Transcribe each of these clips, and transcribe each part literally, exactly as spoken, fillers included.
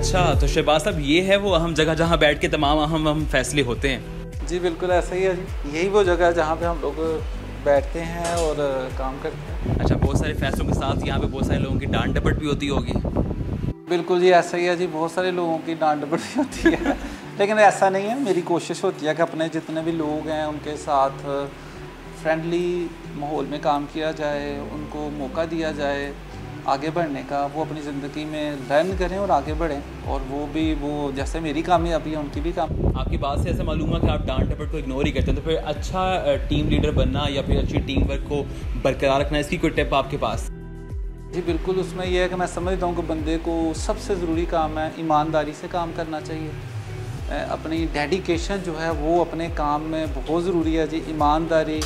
अच्छा, तो शहबाज साहब ये है वो अहम जगह जहाँ बैठ के तमाम अहम अहम फैसले होते हैं? जी बिल्कुल ऐसा ही है जी, यही वो जगह है जहाँ पे हम लोग बैठते हैं और काम करते हैं। अच्छा, बहुत सारे फैसलों के साथ यहाँ पे बहुत सारे लोगों की डांट डपट भी होती होगी? बिल्कुल जी ऐसा ही है जी, बहुत सारे लोगों की डांट डपट भी होती है लेकिन ऐसा नहीं है, मेरी कोशिश होती है कि अपने जितने भी लोग हैं उनके साथ फ्रेंडली माहौल में काम किया जाए, उनको मौका दिया जाए आगे बढ़ने का, वो अपनी ज़िंदगी में लर्न करें और आगे बढ़ें, और वो भी वो जैसे मेरी कामयाबी है उनकी भी काम। आपकी बात से ऐसा मालूम है कि आप डांट डपट को इग्नोर ही करते हैं, तो फिर अच्छा टीम लीडर बनना या फिर अच्छी टीम वर्क को बरकरार रखना, इसकी कोई टिप आपके पास? जी बिल्कुल, उसमें यह है कि मैं समझता हूँ कि बंदे को सबसे ज़रूरी काम है ईमानदारी से काम करना चाहिए। अपनी डेडिकेशन जो है वो अपने काम में बहुत ज़रूरी है जी। ईमानदारी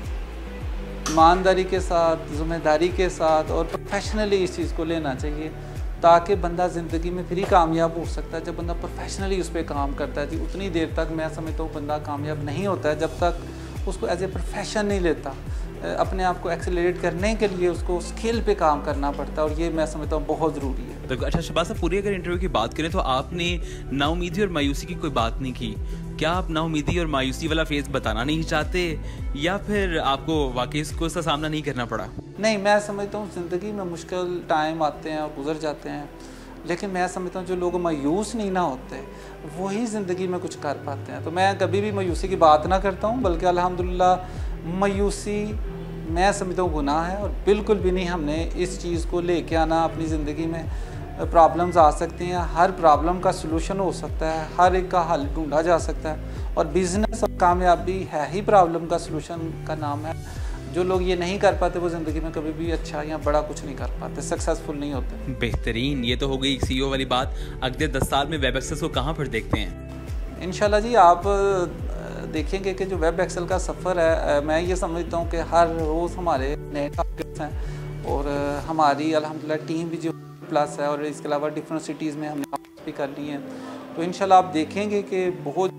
ईमानदारी के साथ, ज़िम्मेदारी के साथ और प्रोफेशनली इस चीज़ को लेना चाहिए, ताकि बंदा ज़िंदगी में फिर ही कामयाब हो सकता है। जब बंदा प्रोफेशनली उस पर काम करता है जी, उतनी देर तक मैं समझता हूँ बंदा कामयाब नहीं होता है जब तक उसको एज ए प्रोफेशन नहीं लेता। अपने आप को एक्सेलरेट करने के लिए उसको स्किल पे काम करना पड़ता है, और ये मैं समझता हूँ बहुत ज़रूरी है। तो अच्छा शहबाज साहब, पूरी अगर इंटरव्यू की बात करें तो आपने नाउमीदी और मायूसी की कोई बात नहीं की। क्या आप नाउमीदी और मायूसी वाला फेज बताना नहीं चाहते, या फिर आपको वाकई इसको इसका सामना नहीं करना पड़ा? नहीं, मैं समझता हूँ ज़िंदगी में मुश्किल टाइम आते हैं और गुजर जाते हैं, लेकिन मैं समझता हूँ जो लोग मायूस नहीं ना होते वही ज़िंदगी में कुछ कर पाते हैं। तो मैं कभी भी मायूसी की बात ना करता हूँ, बल्कि अल्हम्दुलिल्लाह मायूसी मैं समझता हूँ गुनाह है, और बिल्कुल भी नहीं हमने इस चीज़ को लेके आना। अपनी ज़िंदगी में प्रॉब्लम्स आ सकती हैं, हर प्रॉब्लम का सलूशन हो सकता है, हर एक का हल ढूंढा जा सकता है, और बिज़नेस और कामयाबी है ही प्रॉब्लम का सलूशन का नाम है। जो लोग ये नहीं कर पाते वो ज़िंदगी में कभी भी अच्छा या बड़ा कुछ नहीं कर पाते, सक्सेसफुल नहीं होते। बेहतरीन, ये तो हो गई सीईओ वाली बात। अगले दस साल में वेब एक्सेस को कहाँ पर देखते हैं? इंशाल्लाह जी, आप देखेंगे कि जो वेब एक्सेल का सफ़र है, मैं ये समझता हूँ कि हर रोज़ हमारे नए टारगेट्स हैं, और हमारी अल्हम्दुलिल्लाह टीम भी जो प्लस है, और इसके अलावा डिफरेंट सिटीज़ में हमने भी कर ली हैं। तो इंशाल्लाह आप देखेंगे कि बहुत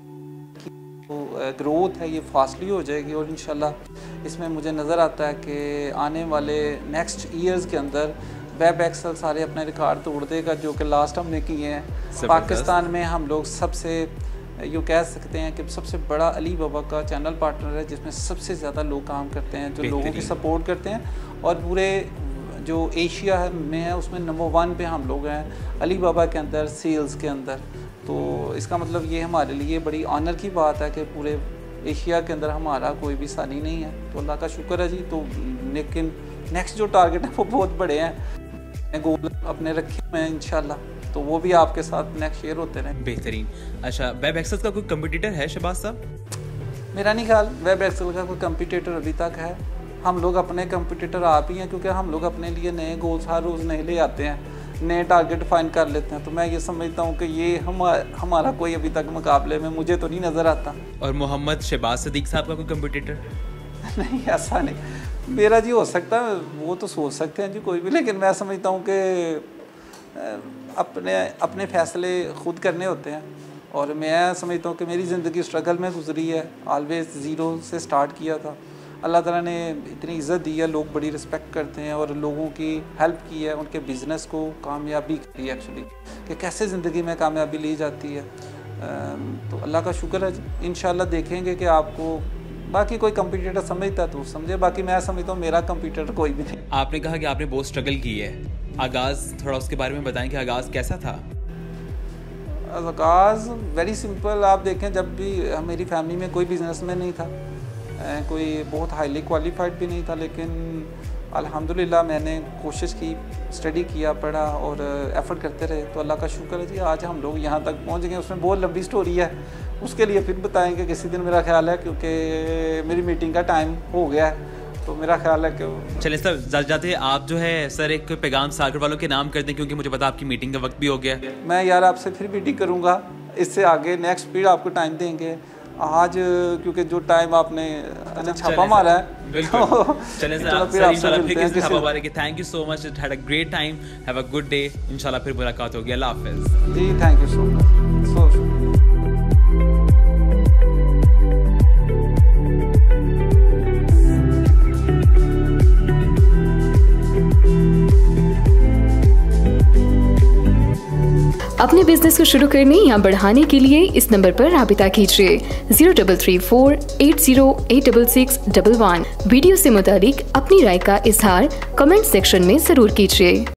ग्रोथ है ये फास्टली हो जाएगी, और इंशाल्लाह इसमें मुझे नज़र आता है कि आने वाले नेक्स्ट ईयर्स के अंदर वेब एक्सेल सारे अपने रिकॉर्ड तोड़ देगा जो कि लास्ट हमने किए हैं। पाकिस्तान में हम लोग सबसे यूँ कह सकते हैं कि सबसे बड़ा अली बाबा का चैनल पार्टनर है, जिसमें सबसे ज़्यादा लोग काम करते हैं, जो लोगों की सपोर्ट करते हैं, और पूरे जो एशिया में है उसमें नंबर वन पे हम लोग हैं अली बाबा के अंदर, सेल्स के अंदर। तो इसका मतलब ये हमारे लिए बड़ी ऑनर की बात है कि पूरे एशिया के अंदर हमारा कोई भी सानी नहीं है, तो अल्लाह का शुक्र है जी। तो लेकिन नेक्स्ट जो टारगेट है वो बहुत बड़े हैं, गोल अपने रखे हुए हैं इंशाल्लाह, तो वो भी आपके साथ नेक्स्ट शेयर होते रहें। बेहतरीन। अच्छा, वेब एक्सेस का कोई कंपटीटर है शहबाज साहब? मेरा नहीं ख्याल वेब एक्सेल का कोई कंपटीटर अभी तक है। हम लोग अपने कंपटीटर आप ही हैं, क्योंकि हम लोग अपने लिए नए गोल्स हर रोज़ नए ले आते हैं, नए टारगेट फाइंड कर लेते हैं। तो मैं ये समझता हूँ कि ये हम हमारा कोई अभी तक मुकाबले में मुझे तो नहीं नज़र आता। और मोहम्मद शहबाज सदीक साहब का कोई कंपटीटर? नहीं, ऐसा नहीं। मेरा जी हो सकता है, वो तो सोच सकते हैं जी कोई भी, लेकिन मैं समझता हूँ कि अपने अपने फ़ैसले ख़ुद करने होते हैं, और मैं समझता हूँ कि मेरी ज़िंदगी स्ट्रगल में गुजरी है, ऑलवेज ज़ीरो से स्टार्ट किया था। अल्लाह ताला ने इतनी इज़्ज़त दी है, लोग बड़ी रिस्पेक्ट करते हैं, और लोगों की हेल्प की है, उनके बिज़नेस को कामयाबी की है एक्चुअली, कि कैसे ज़िंदगी में कामयाबी ली जाती है। तो अल्लाह का शुक्र है। इंशाल्लाह देखेंगे कि आपको बाकी कोई कंपटीटर समझता तो समझे, बाकी मैं समझता हूँ मेरा कंपटीटर कोई भी नहीं। आपने कहा कि आपने बहुत स्ट्रगल की है, आगाज़ थोड़ा उसके बारे में बताएं कि आगाज़ कैसा था? आगाज़ वेरी सिंपल। आप देखें, जब भी मेरी फैमिली में कोई बिजनेसमैन नहीं था, कोई बहुत हाईली क्वालिफाइड भी नहीं था, लेकिन अल्हम्दुलिल्लाह मैंने कोशिश की, स्टडी किया, पढ़ा और एफर्ट करते रहे, तो अल्लाह का शुक्र है जी आज हम लोग यहाँ तक पहुँच गए। उसमें बहुत लंबी स्टोरी है, उसके लिए फिर बताएंगे किसी दिन मेरा ख्याल है, क्योंकि मेरी मीटिंग का टाइम हो गया है, तो मेरा ख्याल है कि चलिए सर जाते जाते आप जो है सर एक पैगाम सागर वालों के नाम कर दें, क्योंकि मुझे पता आपकी मीटिंग का वक्त भी हो गया। मैं यार आपसे फिर मीटिंग करूँगा, इससे आगे नेक्स्ट पीरियड आपको टाइम देंगे। आज क्योंकि जो टाइम आपने छापा मारा है, बिल्कुल चलें सर, फिर इंशाल्लाह फिर किसी छापा मारेंगे। Thank you so much, it had a great time, have a good day. इंशाल्लाह फिर मुलाकात होगी। अल्लाह हाफिज़ जी, thank you so much. So अपने बिजनेस को शुरू करने या बढ़ाने के लिए इस नंबर पर राबिता कीजिए zero double three four eight zero eight double six double one. Video से मुतालिक अपनी राय का इजहार कमेंट सेक्शन में जरूर कीजिए।